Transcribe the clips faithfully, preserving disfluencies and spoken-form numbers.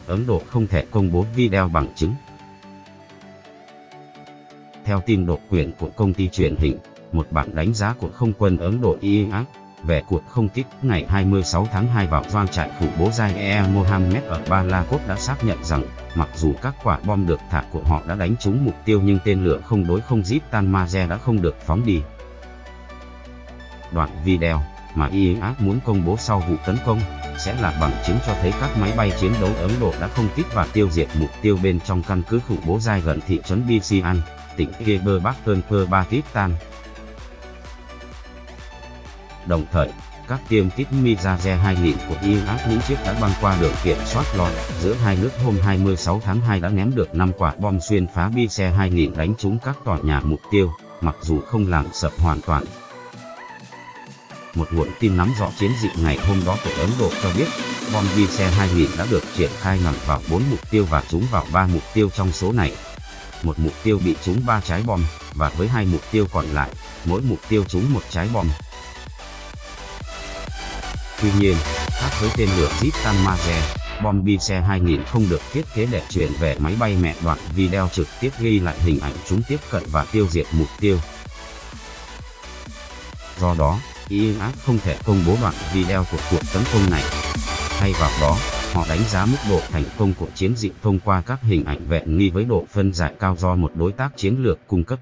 Ấn Độ không thể công bố video bằng chứng. Theo tin độc quyền của công ty truyền hình, một bản đánh giá của không quân Ấn Độ I A C về cuộc không kích ngày hai mươi sáu tháng hai vào doanh trại khủng bố Jaish-e-Mohammed ở Balakot đã xác nhận rằng, mặc dù các quả bom được thả của họ đã đánh trúng mục tiêu nhưng tên lửa không đối không Jit-Tanmaze đã không được phóng đi. Đoạn video mà I A C muốn công bố sau vụ tấn công sẽ là bằng chứng cho thấy các máy bay chiến đấu Ấn Độ đã không kích và tiêu diệt mục tiêu bên trong căn cứ khủng bố Jai gần thị trấn Bisian, tỉnh Khyber Pakhtunkhwa, Pakistan. Đồng thời, các tiêm kích Mirage hai nghìn của Iraq những chiếc đã băng qua đường kiểm soát lọt giữa hai nước hôm hai mươi sáu tháng hai đã ném được năm quả bom xuyên phá Bise hai nghìn đánh trúng các tòa nhà mục tiêu, mặc dù không làm sập hoàn toàn. Một nguồn tin nắm rõ chiến dịch ngày hôm đó của Ấn Độ cho biết, bom Bise hai nghìn đã được triển khai nhằm vào bốn mục tiêu và trúng vào ba mục tiêu trong số này. Một mục tiêu bị trúng ba trái bom, và với hai mục tiêu còn lại, mỗi mục tiêu trúng một trái bom. Tuy nhiên, khác với tên lửa Jit-Tanmaze, bom Bise hai nghìn không được thiết kế để chuyển về máy bay mẹ. Đoạn video trực tiếp ghi lại hình ảnh chúng tiếp cận và tiêu diệt mục tiêu. Do đó, Iraq không thể công bố đoạn video của cuộc tấn công này. Thay vào đó, họ đánh giá mức độ thành công của chiến dịch thông qua các hình ảnh vệ nghi với độ phân giải cao do một đối tác chiến lược cung cấp.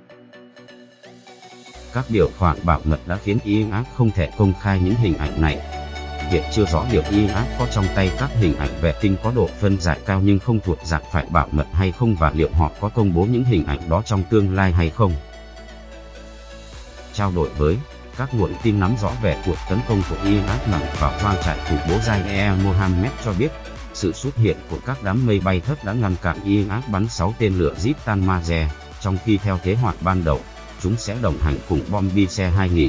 Các điều khoản bảo mật đã khiến Iraq không thể công khai những hình ảnh này. Hiện chưa rõ liệu Iraq có trong tay các hình ảnh vệ tinh có độ phân giải cao nhưng không thuộc dạng phải bảo mật hay không, và liệu họ có công bố những hình ảnh đó trong tương lai hay không. Trao đổi với các nguồn tin nắm rõ về cuộc tấn công của Iraq nhằm vào doanh trại khủng bố Jaish-e-Mohammed cho biết, sự xuất hiện của các đám mây bay thấp đã ngăn cản Iraq bắn sáu tên lửa Jit-Tanmaze, trong khi theo kế hoạch ban đầu, chúng sẽ đồng hành cùng bom Bise hai nghìn.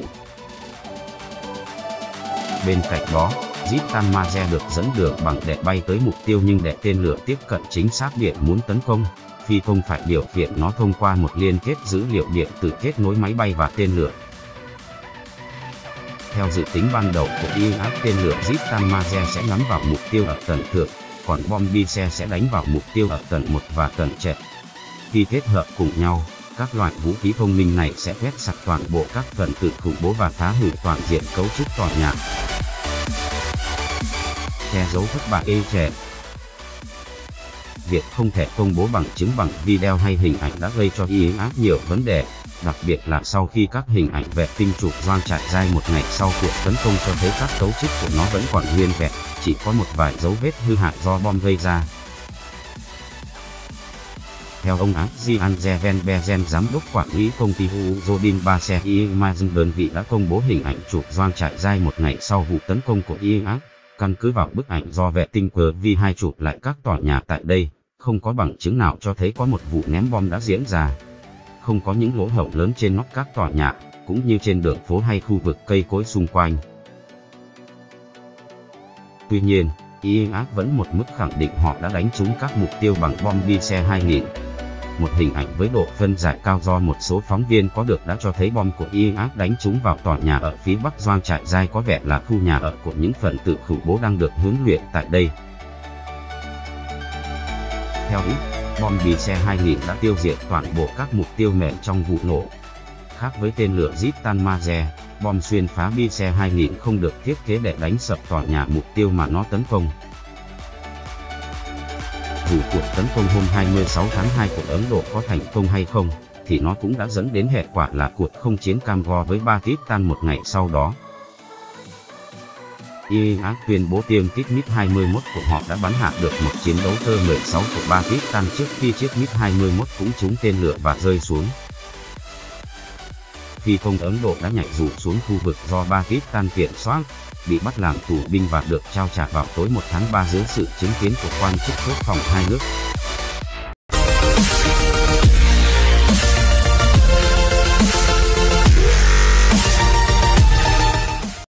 Bên cạnh đó, Jit-Tanmaze được dẫn đường bằng để bay tới mục tiêu, nhưng để tên lửa tiếp cận chính xác điểm muốn tấn công, phi công phải điều khiển nó thông qua một liên kết dữ liệu điện tử kết nối máy bay và tên lửa. Theo dự tính ban đầu của Iraq, tên lửa Jit-Tanmaze sẽ ngắm vào mục tiêu ở tầng thượng, còn bom Bise sẽ đánh vào mục tiêu ở tầng một và tầng trệt. Khi kết hợp cùng nhau, các loại vũ khí thông minh này sẽ quét sạch toàn bộ các phần tử khủng bố và phá hủy toàn diện cấu trúc tòa nhà. Che giấu thất bại ê chề. Việc không thể công bố bằng chứng bằng video hay hình ảnh đã gây cho Iraq nhiều vấn đề, đặc biệt là sau khi các hình ảnh vệ tinh chụp doanh trại Jai một ngày sau cuộc tấn công cho thấy các cấu trúc của nó vẫn còn nguyên vẹn, chỉ có một vài dấu vết hư hại do bom gây ra. Theo ông Adrian Zevenbergen, giám đốc quản lý công ty Uzodin Base Imaging, đơn vị đã công bố hình ảnh chụp doanh trại Jai một ngày sau vụ tấn công của Iraq. Căn cứ vào bức ảnh do vệ tinh Q V hai chụp lại các tòa nhà tại đây, không có bằng chứng nào cho thấy có một vụ ném bom đã diễn ra. Không có những lỗ hổng lớn trên nóc các tòa nhà, cũng như trên đường phố hay khu vực cây cối xung quanh. Tuy nhiên, Iraq vẫn một mức khẳng định họ đã đánh trúng các mục tiêu bằng bom Bise hai nghìn. Một hình ảnh với độ phân giải cao do một số phóng viên có được đã cho thấy bom của Iraq đánh trúng vào tòa nhà ở phía bắc doanh trại Jai, có vẻ là khu nhà ở của những phần tử khủng bố đang được huấn luyện tại đây. Theo ít, bom Bise hai nghìn đã tiêu diệt toàn bộ các mục tiêu mềm trong vụ nổ. Khác với tên lửa Jit-Tanmaze, bom xuyên phá Bise hai nghìn không được thiết kế để đánh sập tòa nhà mục tiêu mà nó tấn công. Dù cuộc tấn công hôm hai mươi sáu tháng hai của Ấn Độ có thành công hay không, thì nó cũng đã dẫn đến hệ quả là cuộc không chiến cam go với Pakistan một ngày sau đó. Iraq tuyên bố tiêm kích MiG hai mươi mốt của họ đã bắn hạ được một chiến đấu T mười sáu của Pakistan trước khi chiếc MiG hai mươi mốt cũng trúng tên lửa và rơi xuống. Phi công Ấn Độ đã nhảy dù xuống khu vực do Pakistan kiểm soát, bị bắt làm tù binh và được trao trả vào tối một tháng ba dưới sự chứng kiến của quan chức quốc phòng hai nước.